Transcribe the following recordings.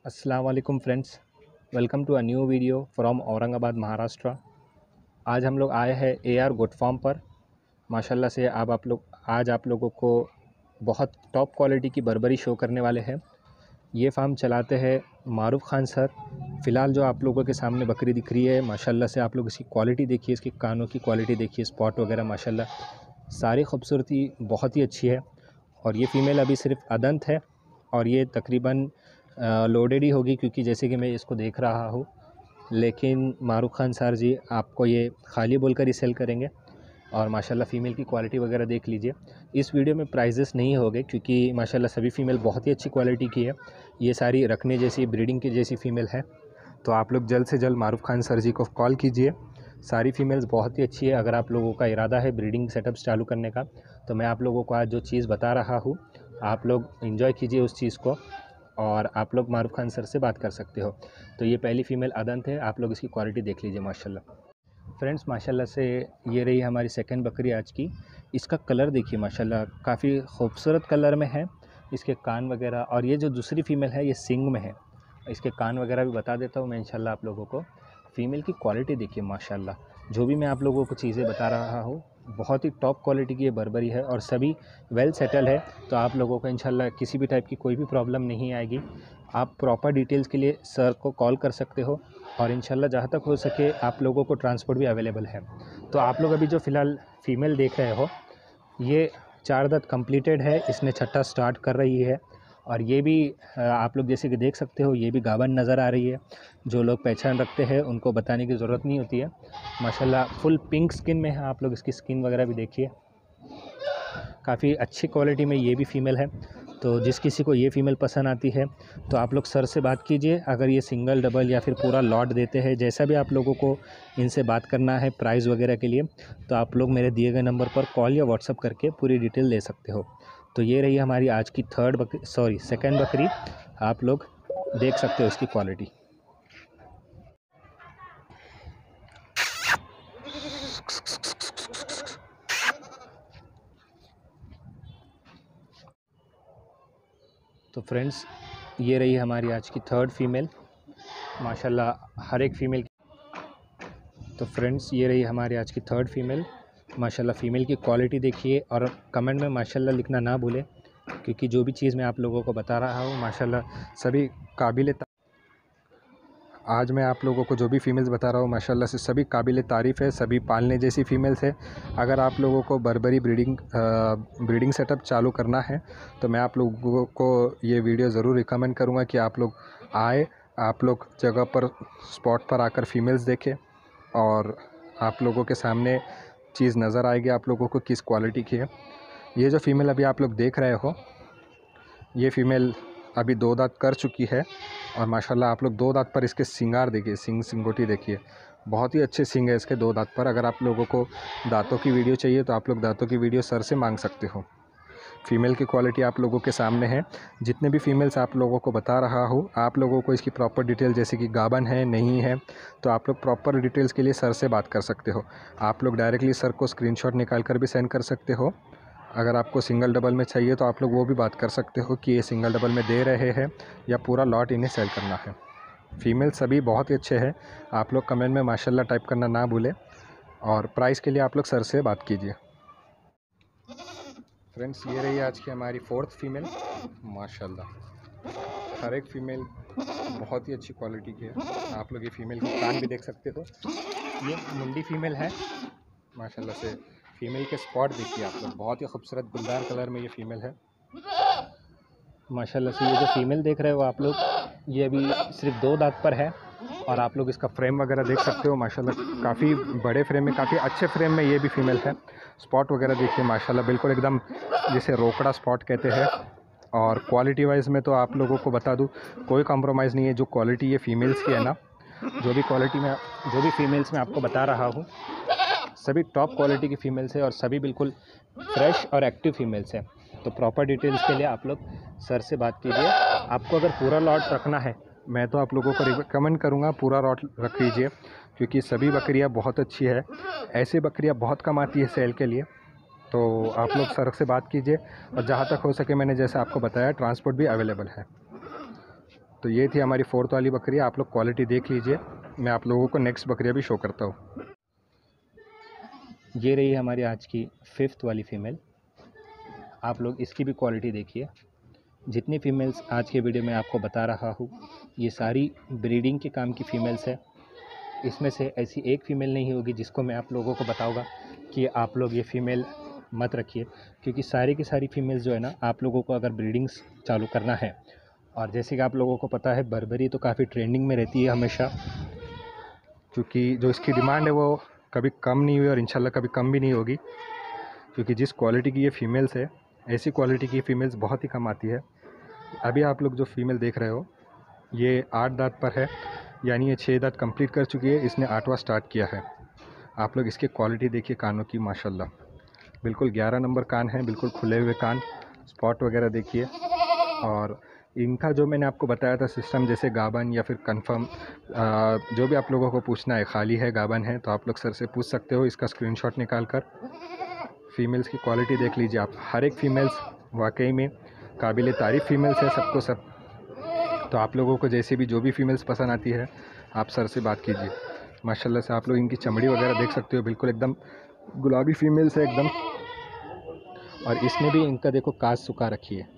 अस्सलाम वालेकुम friends, welcome to a new video from Aurangabad Maharashtra. आज हम लोग आए हैं AR गोट फार्म पर। माशाल्लाह से आज आप लोगों को बहुत टॉप क्वालिटी की बर्बरी शो करने वाले हैं। ये फार्म चलाते हैं मारूफ़ खान सर। फ़िलहाल जो आप लोगों के सामने बकरी दिख रही है, माशाल्लाह से आप लोग इसकी क्वालिटी देखिए, इसके कानों की क्वालिटी देखिए, स्पॉट वगैरह माशाल्लाह सारी खूबसूरती बहुत ही अच्छी है। और ये फ़ीमेल अभी सिर्फ अदंत है और ये तकरीबन लोडेड ही होगी, क्योंकि जैसे कि मैं इसको देख रहा हूँ। लेकिन मारूफ़ खान सर जी आपको ये खाली बोलकर ही सेल करेंगे। और माशाल्लाह फ़ीमेल की क्वालिटी वगैरह देख लीजिए। इस वीडियो में प्राइजेस नहीं होंगे, क्योंकि माशाल्लाह सभी फ़ीमेल बहुत ही अच्छी क्वालिटी की है। ये सारी रखने जैसी, ब्रीडिंग की जैसी फ़ीमेल है। तो आप लोग जल्द से जल्द मारूफ़ खान सर जी को कॉल कीजिए। सारी फ़ीमेल्स बहुत ही अच्छी है। अगर आप लोगों का इरादा है ब्रीडिंग सेटअप्स चालू करने का, तो मैं आप लोगों को आज जो चीज़ बता रहा हूँ, आप लोग एंजॉय कीजिए उस चीज़ को और आप लोग मारूफ़ खान सर से बात कर सकते हो। तो ये पहली फ़ीमेल अदंत है, आप लोग इसकी क्वालिटी देख लीजिए माशाल्लाह। फ्रेंड्स, माशाल्लाह से ये रही हमारी सेकंड बकरी आज की। इसका कलर देखिए माशाल्लाह काफ़ी खूबसूरत कलर में है। इसके कान वगैरह, और ये जो दूसरी फ़ीमेल है ये सिंग में है। इसके कान वगैरह भी बता देता हूँ मैं इंशाल्लाह आप लोगों को। फ़ीमेल की क्वालिटी देखिए माशाल्लाह, जो भी मैं आप लोगों को चीज़ें बता रहा हूँ बहुत ही टॉप क्वालिटी की ये बर्बरी है और सभी वेल सेटल है। तो आप लोगों को इंशाल्लाह किसी भी टाइप की कोई भी प्रॉब्लम नहीं आएगी। आप प्रॉपर डिटेल्स के लिए सर को कॉल कर सकते हो और इंशाल्लाह जहाँ तक हो सके आप लोगों को ट्रांसपोर्ट भी अवेलेबल है। तो आप लोग अभी जो फ़िलहाल फ़ीमेल देख रहे हो, ये 4 दाँत कंप्लीटेड है, इसने छठा स्टार्ट कर रही है। और ये भी आप लोग जैसे कि देख सकते हो, ये भी गाभन नज़र आ रही है। जो लोग पहचान रखते हैं उनको बताने की ज़रूरत नहीं होती है। माशाल्लाह फुल पिंक स्किन में है। आप लोग इसकी स्किन वगैरह भी देखिए, काफ़ी अच्छी क्वालिटी में ये भी फ़ीमेल है। तो जिस किसी को ये फ़ीमेल पसंद आती है तो आप लोग सर से बात कीजिए। अगर ये सिंगल, डबल या फिर पूरा लॉट देते हैं, जैसा भी आप लोगों को इनसे बात करना है प्राइस वगैरह के लिए, तो आप लोग मेरे दिए गए नंबर पर कॉल या व्हाट्सअप करके पूरी डिटेल ले सकते हो। तो ये रही हमारी आज की सेकंड बकरी। आप लोग देख सकते हो इसकी क्वालिटी। तो फ्रेंड्स, ये रही हमारी आज की थर्ड फीमेल माशाल्लाह। हर एक फ़ीमेल तो फ्रेंड्स, ये रही हमारी आज की थर्ड फीमेल माशाल्लाह। फ़ीमेल की क्वालिटी देखिए और कमेंट में माशाल्लाह लिखना ना भूलें, क्योंकि जो भी चीज़ मैं आप लोगों को बता रहा हूँ माशाल्लाह सभी काबिल। आज मैं आप लोगों को जो भी फ़ीमेल्स बता रहा हूँ माशाल्लाह से सभी काबिल तारीफ़ है, सभी पालने जैसी फ़ीमेल्स है। अगर आप लोगों को बर्बरी ब्रीडिंग सेटअप चालू करना है तो मैं आप लोगों को ये वीडियो ज़रूर रिकमेंड करूँगा कि आप लोग आए, आप लोग जगह पर स्पॉट पर आकर फ़ीमेल्स देखें और आप लोगों के सामने चीज़ नज़र आएगी आप लोगों को किस क्वालिटी की है। ये जो फ़ीमेल अभी आप लोग देख रहे हो, ये फ़ीमेल अभी 2 दाँत कर चुकी है और माशाल्लाह आप लोग 2 दाँत पर इसके सिंगार देखिए, सिंगोटी देखिए, बहुत ही अच्छे सींग है इसके 2 दाँत पर। अगर आप लोगों को दांतों की वीडियो चाहिए तो आप लोग दांतों की वीडियो सर से मांग सकते हो। फ़ीमेल की क्वालिटी आप लोगों के सामने है। जितने भी फ़ीमेल्स आप लोगों को बता रहा हूँ, आप लोगों को इसकी प्रॉपर डिटेल, जैसे कि गाभन है नहीं है, तो आप लोग प्रॉपर डिटेल्स के लिए सर से बात कर सकते हो। आप लोग डायरेक्टली सर को स्क्रीनशॉट निकाल कर भी सेंड कर सकते हो। अगर आपको सिंगल डबल में चाहिए तो आप लोग वो भी बात कर सकते हो कि ये सिंगल डबल में दे रहे हैं या पूरा लॉट इन्हें सेल करना है। फ़ीमेल सभी बहुत ही अच्छे हैं। आप लोग कमेंट में माशाल्लाह टाइप करना ना भूलें और प्राइस के लिए आप लोग सर से बात कीजिए। फ्रेंड्स, ये रही आज की हमारी फोर्थ फीमेल माशाल्लाह। हर एक फ़ीमेल बहुत ही अच्छी क्वालिटी की है। आप लोग ये फ़ीमेल के कान भी देख सकते हो। ये मुंडी फ़ीमेल है माशाल्लाह से। फ़ीमेल के स्पॉट देखिए आप लोग, बहुत ही खूबसूरत गुलदार कलर में ये फ़ीमेल है माशाल्लाह से। ये जो फ़ीमेल देख रहे हो आप लोग, ये अभी सिर्फ 2 दांत पर है और आप लोग इसका फ्रेम वगैरह देख सकते हो माशाल्लाह। काफ़ी बड़े फ्रेम में, काफ़ी अच्छे फ्रेम में ये भी फ़ीमेल है। स्पॉट वगैरह देखिए माशाल्लाह, बिल्कुल एकदम जिसे रोकड़ा स्पॉट कहते हैं। और क्वालिटी वाइज में तो आप लोगों को बता दूँ, कोई कॉम्प्रोमाइज़ नहीं है। जो क्वालिटी ये फ़ीमेल्स की है ना, जो भी फ़ीमेल्स मैं आपको बता रहा हूँ, सभी टॉप क्वालिटी की फ़ीमेल्स है और सभी बिल्कुल फ्रेश और एक्टिव फ़ीमेल्स हैं। तो प्रॉपर डिटेल्स के लिए आप लोग सर से बात कीजिए। आपको अगर पूरा लॉट रखना है, मैं तो आप लोगों को रिकमेंड करूँगा पूरा लॉट रख लीजिए, क्योंकि सभी बकरियाँ बहुत अच्छी है। ऐसी बकरियाँ बहुत कम आती है सेल के लिए। तो आप लोग सर से बात कीजिए और जहाँ तक हो सके, मैंने जैसे आपको बताया, ट्रांसपोर्ट भी अवेलेबल है। तो ये थी हमारी 4th वाली बकरी। आप लोग क्वालिटी देख लीजिए, मैं आप लोगों को नेक्स्ट बकरियाँ भी शो करता हूँ। ये रही हमारी आज की 5th वाली फ़ीमेल। आप लोग इसकी भी क्वालिटी देखिए। जितनी फ़ीमेल्स आज के वीडियो में आपको बता रहा हूँ, ये सारी ब्रीडिंग के काम की फ़ीमेल्स है। इसमें से ऐसी एक फ़ीमेल नहीं होगी जिसको मैं आप लोगों को बताऊँगा कि आप लोग ये फ़ीमेल मत रखिए, क्योंकि सारी की सारी फ़ीमेल्स जो है ना, आप लोगों को अगर ब्रीडिंग्स चालू करना है, और जैसे कि आप लोगों को पता है बर्बरी तो काफ़ी ट्रेंडिंग में रहती है हमेशा, क्योंकि जो इसकी डिमांड है वो कभी कम नहीं हुई और इंशाल्लाह कभी कम भी नहीं होगी। क्योंकि जिस क्वालिटी की ये फ़ीमेल्स है, ऐसी क्वालिटी की फ़ीमेल्स बहुत ही कम आती है। अभी आप लोग जो फ़ीमेल देख रहे हो, ये 8 दांत पर है, यानी ये 6 दांत कंप्लीट कर चुकी है, इसने 8वां स्टार्ट किया है। आप लोग इसकी क्वालिटी देखिए कानों की, माशाल्लाह बिल्कुल 11 नंबर कान है, बिल्कुल खुले हुए कान, स्पॉट वगैरह देखिए। और इनका जो मैंने आपको बताया था सिस्टम, जैसे गाबन या फिर कंफर्म, जो भी आप लोगों को पूछना है, खाली है गाबन है, तो आप लोग सर से पूछ सकते हो। इसका स्क्रीनशॉट निकाल कर फ़ीमेल्स की क्वालिटी देख लीजिए आप। हर एक फ़ीमेल्स वाकई में काबिल तारीफ़ फ़ीमेल्स है, सबको सब। तो आप लोगों को जैसे भी जो भी फ़ीमेल्स पसंद आती है, आप सर से बात कीजिए। माशाल्लाह से आप लोग इनकी चमड़ी वगैरह देख सकते हो, बिल्कुल एकदम गुलाबी फ़ीमेल्स है एकदम। और इसने भी इनका देखो काज सुखा रखी है।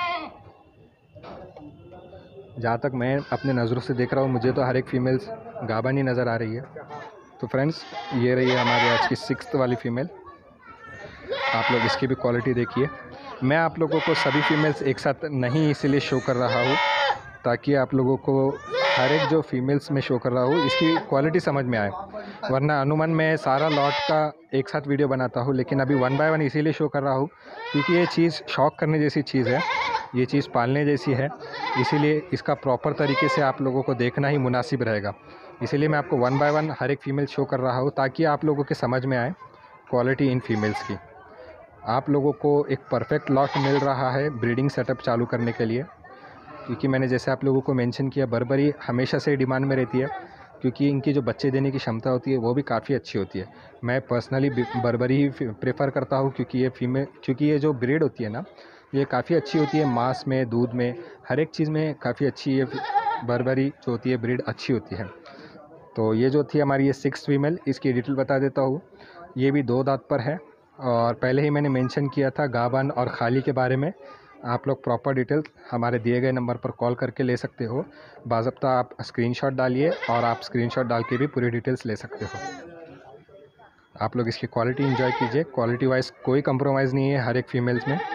जहाँ तक मैं अपने नज़रों से देख रहा हूँ, मुझे तो हर एक फ़ीमेल्स गाबन ही नज़र आ रही है। तो फ्रेंड्स, ये रही है हमारी आज की 6th वाली फ़ीमेल। आप लोग इसकी भी क्वालिटी देखिए। मैं आप लोगों को सभी फ़ीमेल्स एक साथ नहीं इसीलिए शो कर रहा हूँ ताकि आप लोगों को हर एक जो फ़ीमेल्स में शो कर रहा हूँ इसकी क्वालिटी समझ में आए। वरना अनुमान मैं सारा लॉट का एक साथ वीडियो बनाता हूँ, लेकिन अभी 1 बाय 1 इसीलिए शो कर रहा हूँ क्योंकि ये चीज़ शौक करने जैसी चीज़ है, ये चीज़ पालने जैसी है। इसीलिए इसका प्रॉपर तरीके से आप लोगों को देखना ही मुनासिब रहेगा। इसीलिए मैं आपको 1 बाय 1 हर एक फ़ीमेल शो कर रहा हूँ ताकि आप लोगों के समझ में आए क्वालिटी इन फ़ीमेल्स की। आप लोगों को एक परफेक्ट लॉट मिल रहा है ब्रीडिंग सेटअप चालू करने के लिए, क्योंकि मैंने जैसे आप लोगों को मेंशन किया, बर्बरी हमेशा से डिमांड में रहती है क्योंकि इनकी जो बच्चे देने की क्षमता होती है वो भी काफ़ी अच्छी होती है। मैं पर्सनली बर्बरी ही प्रेफर करता हूँ क्योंकि ये जो ब्रीड होती है ना, ये काफ़ी अच्छी होती है, मांस में, दूध में, हर एक चीज़ में काफ़ी अच्छी ये बर्बरी जो होती है ब्रीड अच्छी होती है। तो ये जो थी हमारी ये 6th फीमेल, इसकी डिटेल बता देता हूँ। ये भी 2 दांत पर है और पहले ही मैंने मेंशन किया था गाबन और खाली के बारे में। आप लोग प्रॉपर डिटेल्स हमारे दिए गए नंबर पर कॉल करके ले सकते हो। बाज़ाब्ता आप स्क्रीनशॉट डालिए और आप स्क्रीनशॉट डाल के भी पूरी डिटेल्स ले सकते हो। आप लोग इसकी क्वालिटी एंजॉय कीजिए। क्वालिटी वाइज कोई कंप्रोमाइज़ नहीं है हर एक फ़ीमेल्स में।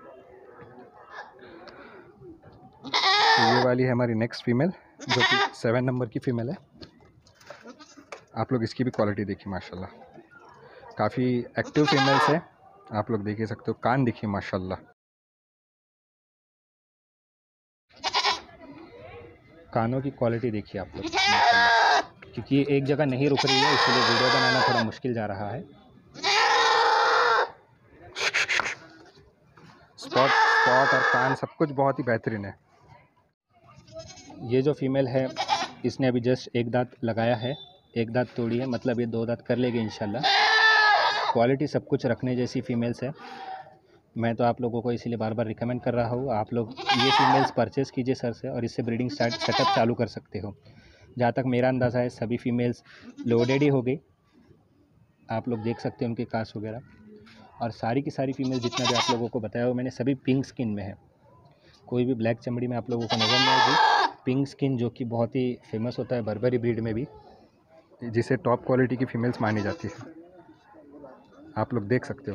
तो ये वाली है हमारी नेक्स्ट फ़ीमेल जो कि 7 नंबर की फ़ीमेल है। आप लोग इसकी भी क्वालिटी देखिए, माशाल्लाह काफ़ी एक्टिव फीमेल्स है। आप लोग देख ही सकते हो, कान देखिए माशाल्लाह, कानों की क्वालिटी देखिए आप लोग माशाल्लाह। क्योंकि ये एक जगह नहीं रुक रही है इसलिए वीडियो बनाना थोड़ा मुश्किल जा रहा है। स्पॉट और कान सब कुछ बहुत ही बेहतरीन है। ये जो फीमेल है इसने अभी जस्ट 1 दांत लगाया है, 1 दांत तोड़ी है, मतलब ये 2 दांत कर लेगी इंशाल्लाह। क्वालिटी सब कुछ रखने जैसी फ़ीमेल्स है। मैं तो आप लोगों को इसीलिए बार बार रिकमेंड कर रहा हूँ, आप लोग ये फ़ीमेल्स परचेज़ कीजिए सर से और इससे ब्रीडिंग सेटअप चालू कर सकते हो। जहाँ तक मेरा अंदाज़ा है सभी फ़ीमेल्स लोडेड ही हो गई। आप लोग देख सकते हैं उनके कास वगैरह, और सारी की सारी फ़ीमेल जितना भी आप लोगों को बताया हो मैंने, सभी पिंक स्किन में है। कोई भी ब्लैक चमड़ी में आप लोगों को नज़र नहीं आएगी। पिंक स्किन जो कि बहुत ही फेमस होता है बर्बरी ब्रीड में भी, जिसे टॉप क्वालिटी की फ़ीमेल्स मानी जाती है। आप लोग देख सकते हो।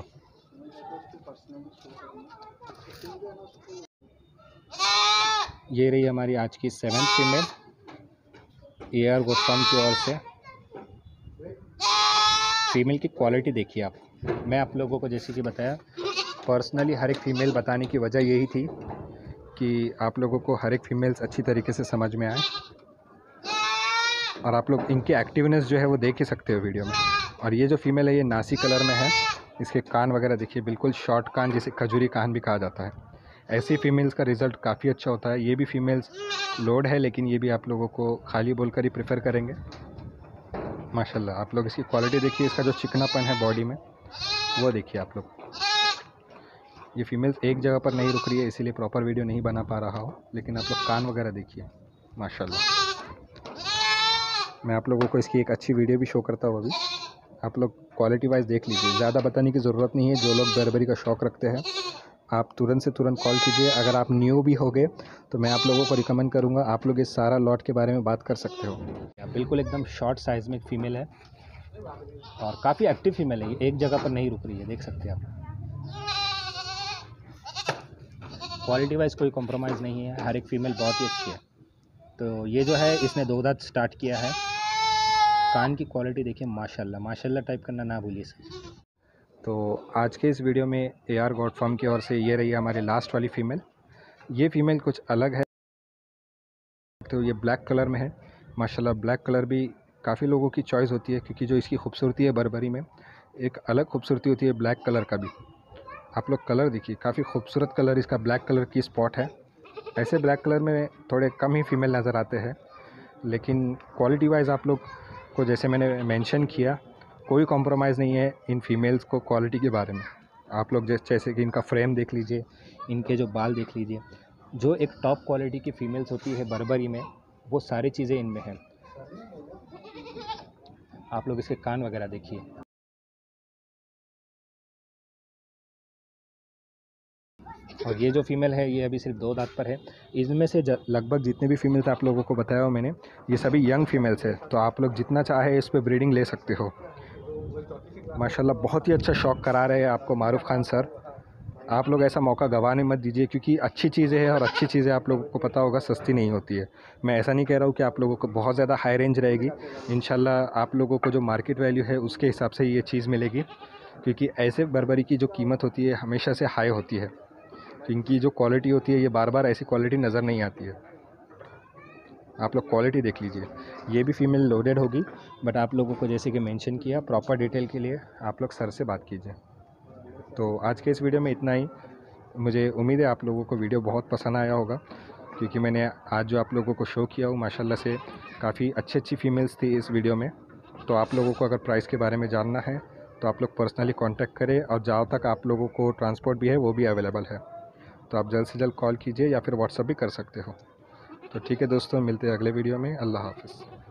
ये रही हमारी आज की 7th फीमेल AR गोस्वामी की ओर से। फ़ीमेल की क्वालिटी देखिए आप। मैं आप लोगों को जैसे कि बताया, पर्सनली हर एक फ़ीमेल बताने की वजह यही थी कि आप लोगों को हर एक फ़ीमेल्स अच्छी तरीके से समझ में आए, और आप लोग इनकी एक्टिवनेस जो है वो देख ही सकते हो वीडियो में। और ये जो फ़ीमेल है ये नासी कलर में है। इसके कान वगैरह देखिए, बिल्कुल शॉर्ट कान, जिसे खजूरी कान भी कहा जाता है। ऐसी फ़ीमेल्स का रिज़ल्ट काफ़ी अच्छा होता है। ये भी फ़ीमेल्स लोड है, लेकिन ये भी आप लोगों को खाली बोलकर ही प्रेफर करेंगे। माशाल्लाह आप लोग इसकी क्वालिटी देखिए, इसका जो चिकनापन है बॉडी में वो देखिए आप लोग। ये फ़ीमेल्स एक जगह पर नहीं रुक रही है, इसीलिए प्रॉपर वीडियो नहीं बना पा रहा हो, लेकिन आप लोग कान वगैरह देखिए। माशाल्लाह। मैं आप लोगों को इसकी एक अच्छी वीडियो भी शो करता हूँ अभी। आप लोग क्वालिटी वाइज देख लीजिए, ज़्यादा बताने की ज़रूरत नहीं है। जो लोग बर्बरी का शौक़ रखते हैं आप तुरंत से तुरंत कॉल कीजिए। अगर आप न्यू भी होगे तो मैं आप लोगों को रिकमेंड करूँगा, आप लोग इस सारा लॉट के बारे में बात कर सकते हो। बिल्कुल एकदम शॉर्ट साइज़ में एक फ़ीमेल है और काफ़ी एक्टिव फीमेल है, एक जगह पर नहीं रुक रही है, देख सकते हैं आप। क्वालिटी वाइज कोई कॉम्प्रोमाइज़ नहीं है, हर एक फ़ीमेल बहुत ही अच्छी है। तो ये जो है इसने 2 दांत स्टार्ट किया है। कान की क्वालिटी देखिए माशाल्लाह, माशाल्लाह टाइप करना ना भूलिए सर। तो आज के इस वीडियो में AR गॉड फार्म की ओर से ये रही हमारी लास्ट वाली फ़ीमेल। ये फ़ीमेल कुछ अलग है, तो ये ब्लैक कलर में है माशाल्लाह। ब्लैक कलर भी काफ़ी लोगों की चॉइस होती है, क्योंकि जो इसकी खूबसूरती है बर्बरी में, एक अलग खूबसूरती होती है ब्लैक कलर का भी। आप लोग कलर देखिए, काफ़ी खूबसूरत कलर इसका ब्लैक कलर की स्पॉट है। ऐसे ब्लैक कलर में थोड़े कम ही फीमेल नज़र आते हैं, लेकिन क्वालिटी वाइज आप लोग को जैसे मैंने मेंशन किया, कोई कॉम्प्रोमाइज़ नहीं है इन फीमेल्स को क्वालिटी के बारे में। आप लोग जैसे कि इनका फ्रेम देख लीजिए, इनके जो बाल देख लीजिए, जो एक टॉप क्वालिटी की फ़ीमेल्स होती है बर्बरी में, वो सारी चीज़ें इनमें हैं। आप लोग इसके कान वगैरह देखिए। और ये जो फीमेल है ये अभी सिर्फ 2 दांत पर है। इनमें से लगभग जितने भी फीमेल्स आप लोगों को बताया हो मैंने, ये सभी यंग फीमेल्स है। तो आप लोग जितना चाहे इस पे ब्रीडिंग ले सकते हो। माशाल्लाह बहुत ही अच्छा शौक़ करा रहे हैं आपको मारूफ़ खान सर। आप लोग ऐसा मौका गंवाने मत दीजिए, क्योंकि अच्छी चीज़ें हैं और अच्छी चीज़ें आप लोगों को पता होगा सस्ती नहीं होती है। मैं ऐसा नहीं कह रहा हूँ कि आप लोगों को बहुत ज़्यादा हाई रेंज रहेगी। इंशाल्लाह आप लोगों को जो मार्केट वैल्यू है उसके हिसाब से ये चीज़ मिलेगी, क्योंकि ऐसे बर्बरी की जो कीमत होती है हमेशा से हाई होती है। इनकी जो क्वालिटी होती है ये बार बार ऐसी क्वालिटी नज़र नहीं आती है। आप लोग क्वालिटी देख लीजिए। ये भी फ़ीमेल लोडेड होगी, बट आप लोगों को जैसे कि मेंशन किया, प्रॉपर डिटेल के लिए आप लोग सर से बात कीजिए। तो आज के इस वीडियो में इतना ही। मुझे उम्मीद है आप लोगों को वीडियो बहुत पसंद आया होगा, क्योंकि मैंने आज जो आप लोगों को शो किया वो माशाल्लाह से काफ़ी अच्छी फ़ीमेल्स थी इस वीडियो में। तो आप लोगों को अगर प्राइस के बारे में जानना है तो आप लोग पर्सनली कॉन्टैक्ट करें, और जहाँ तक आप लोगों को ट्रांसपोर्ट भी है वो भी अवेलेबल है। तो आप जल्द से जल्द कॉल कीजिए या फिर व्हाट्सअप भी कर सकते हो। तो ठीक है दोस्तों, मिलते हैं अगले वीडियो में। अल्लाह हाफ़िज़।